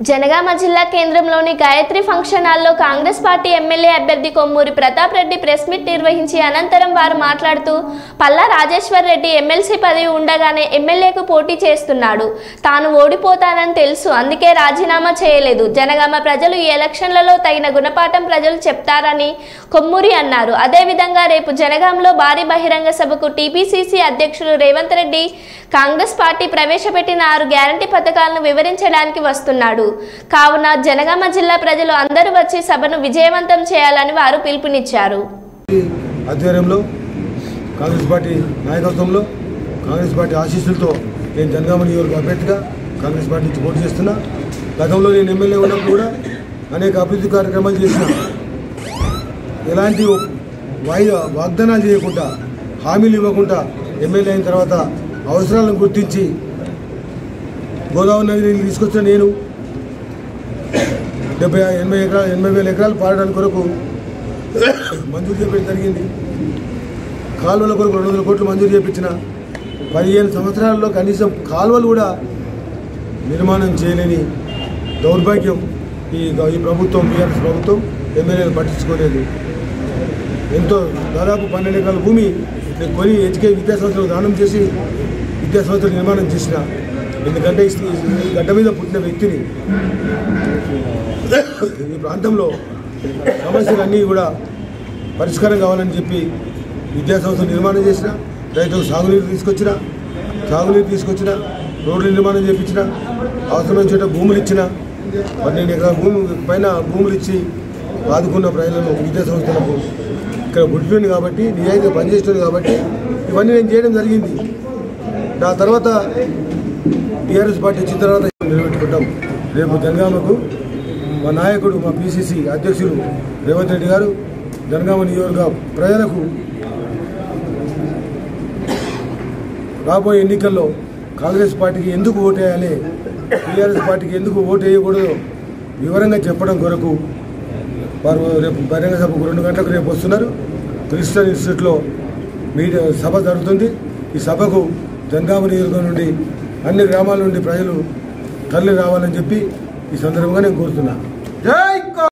జనగామ జిల్లా కేంద్రంలోని గాయత్రి ఫంక్షన్ హాల్లో కాంగ్రెస్ పార్టీ ఎమ్మెల్యే అభ్యర్థి కొమ్మూరి ప్రతాప్ రెడ్డి ప్రెస్ మీట్ నిర్వహించి అనంతరం వారు మాట్లాడుతూ పల్లా రాజేశ్వర్ రెడ్డి ఎమ్మెల్సీ పదవి ఉండగానే ఎమ్మెల్యేకు పోటీ చేస్తున్నాడు. తాను ఓడిపోతానని తెలుసు, అందుకే రాజీనామా చేయలేదు. జనగామ ప్రజలు ఈ ఎలక్షన్లలో తగిన గుణపాఠం ప్రజలు చెప్తారని కొమ్మూరి అన్నారు. అదేవిధంగా రేపు జనగాంలో భారీ బహిరంగ సభకు టీపీసీసీ అధ్యక్షులు రేవంత్ రెడ్డి కాంగ్రెస్ పార్టీ ప్రవేశపెట్టిన 6 గ్యారంటీ పథకాలను వివరించడానికి వస్తున్నాడు. కావున జనగామ జిల్లా ప్రజలు అందరూ వచ్చి సభను విజయవంతం చేయాలని వారు పిలుపునిచ్చారు. ఆధ్వర్యంలో కాంగ్రెస్ పార్టీ నాయకత్వంలో కాంగ్రెస్ పార్టీ ఆశీస్సులతో నేను జనగామ నియోజకవర్గ అభ్యర్థిగా కాంగ్రెస్ పార్టీ నుంచి పోటీ చేస్తున్నా. గతంలో నేను ఎమ్మెల్యే ఉన్నప్పుడు కూడా అనేక అభివృద్ధి కార్యక్రమాలు చేసిన. ఎలాంటి వాగ్దానాలు చేయకుండా, హామీలు ఇవ్వకుండా ఎమ్మెల్యే అయిన తర్వాత అవసరాలను గుర్తించి గోదావరి నది నీళ్ళు తీసుకొచ్చిన నేను 80,000 ఎకరాలు పారడానికి కొరకు మంజూరు చేయడం జరిగింది. కాలువల కొరకు 200 కోట్లు మంజూరు చేయించిన. 15 సంవత్సరాల్లో కనీసం కాలువలు కూడా నిర్మాణం చేయలేని దౌర్భాగ్యం ఈ ప్రభుత్వం, టీఆర్ఎస్ ప్రభుత్వం ఎమ్మెల్యేలు పట్టించుకోలేదు. ఎంతో దాదాపు 12 ఎకరాల భూమి కొని విద్యా సంస్థలకు దానం చేసి విద్యా సంస్థలు నిర్మాణం చేసిన. ఎందుకంటే ఈ గడ్డ మీద పుట్టిన వ్యక్తిని ఈ ప్రాంతంలో సమస్యలన్నీ కూడా పరిష్కారం కావాలని చెప్పి విద్యా సంస్థలు నిర్మాణం చేసిన. రైతులకు సాగునీరు తీసుకొచ్చిన, రోడ్లు నిర్మాణం చేయించిన, అవసరమైన చోట భూములు ఇచ్చిన. 12 ఎకరాల భూమి పైన భూములు ఇచ్చి ఆదుకున్న ప్రజలను విద్యా సంస్థలకు ఇక్కడ పుట్టింది కాబట్టి, నిజాయితీగా పనిచేస్తుంది కాబట్టి ఇవన్నీ నేను చేయడం జరిగింది. నా తర్వాత టీఆర్ఎస్ పార్టీ వచ్చిన తర్వాత నిలబెట్టుకుంటాం. రేపు జనగామకు మా నాయకుడు, మా పీసీసీ అధ్యక్షులు రేవంత్ రెడ్డి గారు జనగామ నియోజకవర్గ ప్రజలకు రాబోయే ఎన్నికల్లో కాంగ్రెస్ పార్టీకి ఎందుకు ఓటేయాలి, టీఆర్ఎస్ పార్టీకి ఎందుకు ఓటు వేయకూడదు వివరంగా చెప్పడం కొరకు వారు రేపు బహిరంగ సభకు 2 గంటలకు రేపు వస్తున్నారు. క్రిస్టియన్ ఇన్స్టిట్యూట్లో మీడియా సభ జరుగుతుంది. ఈ సభకు జనగామ నియోజకవర్గం నుండి అన్ని గ్రామాల నుండి ప్రజలు తరలి రావాలని చెప్పి ఈ సందర్భంగా నేను కోరుతున్నాను.